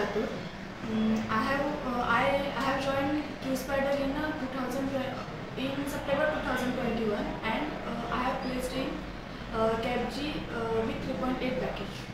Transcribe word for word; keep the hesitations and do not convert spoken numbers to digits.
Rathod. Um, I have uh, I, I have joined Qspiders in uh, two thousand in September two thousand twenty-one, and uh, I have placed in uh, C A P G uh, with three point eight package.